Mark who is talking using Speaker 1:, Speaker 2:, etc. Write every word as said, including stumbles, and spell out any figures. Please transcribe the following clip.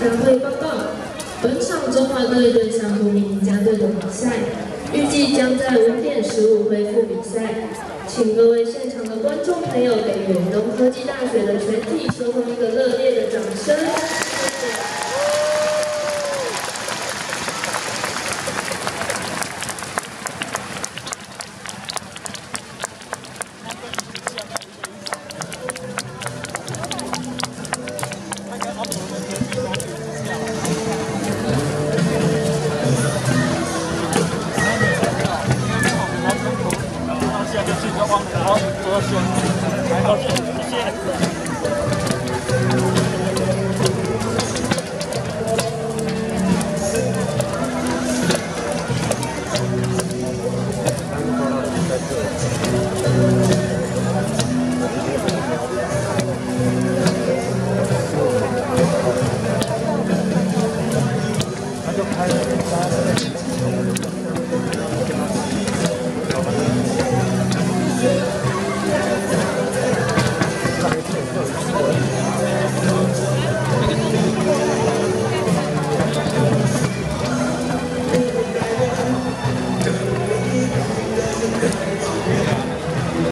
Speaker 1: 大会报告，本场中华队对上国民赢家队的比赛，预计将在五点十五恢复比赛。请各位现场的观众朋友给远东科技大学的全体收通一个热烈的掌声，谢谢。
Speaker 2: 好，多谢，还好，谢谢。